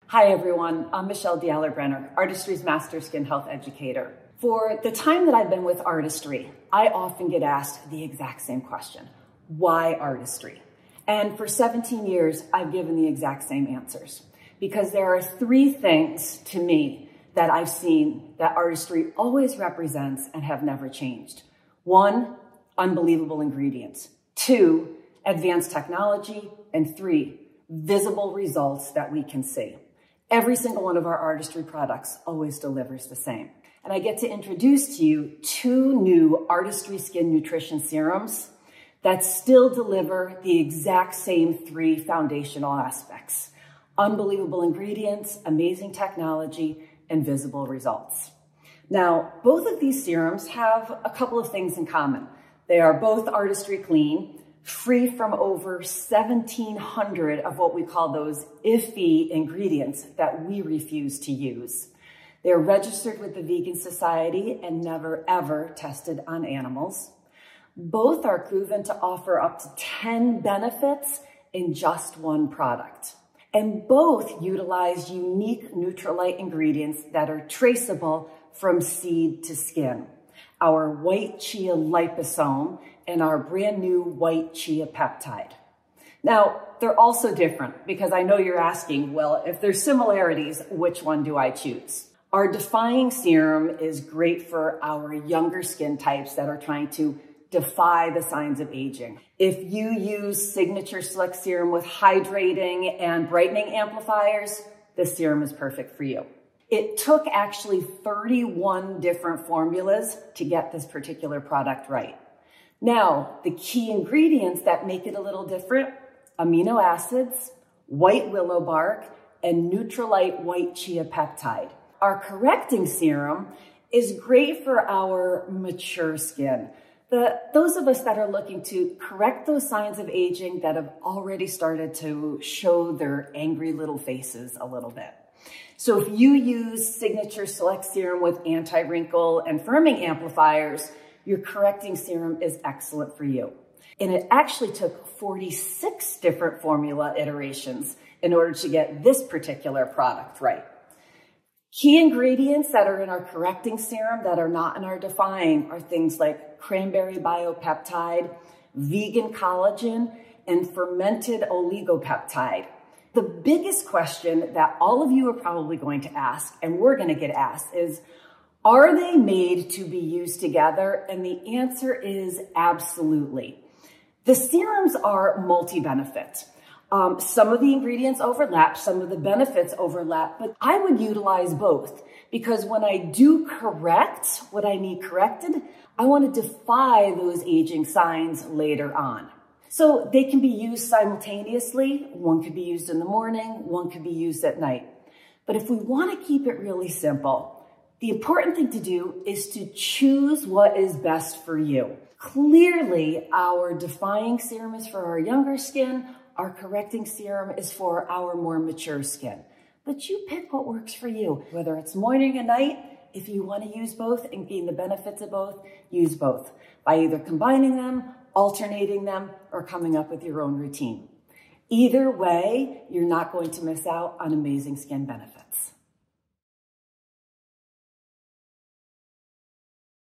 Hi everyone, I'm Michelle Dialer-Brenner, Artistry's Master Skin Health Educator. For the time that I've been with Artistry, I often get asked the exact same question: why Artistry? And for 17 years, I've given the exact same answers. Because there are three things to me that I've seen that Artistry always represents and have never changed. One, unbelievable ingredients. Two, advanced technology. And three, visible results that we can see. Every single one of our Artistry products always delivers the same. And I get to introduce to you two new Artistry Skin Nutrition Serums that still deliver the exact same three foundational aspects: unbelievable ingredients, amazing technology, and visible results. Now, both of these serums have a couple of things in common. They are both Artistry Clean, free from over 1,700 of what we call those iffy ingredients that we refuse to use. They're registered with the Vegan Society and never ever tested on animals. Both are proven to offer up to 10 benefits in just one product. And both utilize unique Nutrilite ingredients that are traceable from seed to skin: our white chia liposome and our brand new white chia peptide. Now, they're also different because I know you're asking, well, if there's similarities, which one do I choose? Our Defying Serum is great for our younger skin types that are trying to defy the signs of aging. If you use Signature Select Serum with hydrating and brightening amplifiers, this serum is perfect for you. It took actually 31 different formulas to get this particular product right. Now, the key ingredients that make it a little different: amino acids, white willow bark, and Nutrilite white chia peptide. Our Correcting Serum is great for our mature skin. Those of us that are looking to correct those signs of aging that have already started to show their angry little faces a little bit. So if you use Signature Select Serum with anti-wrinkle and firming amplifiers, your Correcting Serum is excellent for you. And it actually took 46 different formula iterations in order to get this particular product right. Key ingredients that are in our Correcting Serum that are not in our Defying are things like cranberry biopeptide, vegan collagen, and fermented oligopeptide. The biggest question that all of you are probably going to ask, and we're going to get asked, is, are they made to be used together? And the answer is absolutely. The serums are multi-benefit. Some of the ingredients overlap, some of the benefits overlap, but I would utilize both because when I do correct what I need corrected, I want to defy those aging signs later on. So they can be used simultaneously. One could be used in the morning, one could be used at night. But if we want to keep it really simple, the important thing to do is to choose what is best for you. Clearly, our Defying Serum is for our younger skin. Our Correcting Serum is for our more mature skin. But you pick what works for you, whether it's morning and night. If you want to use both and gain the benefits of both, use both by either combining them, alternating them, or coming up with your own routine. Either way, you're not going to miss out on amazing skin benefits.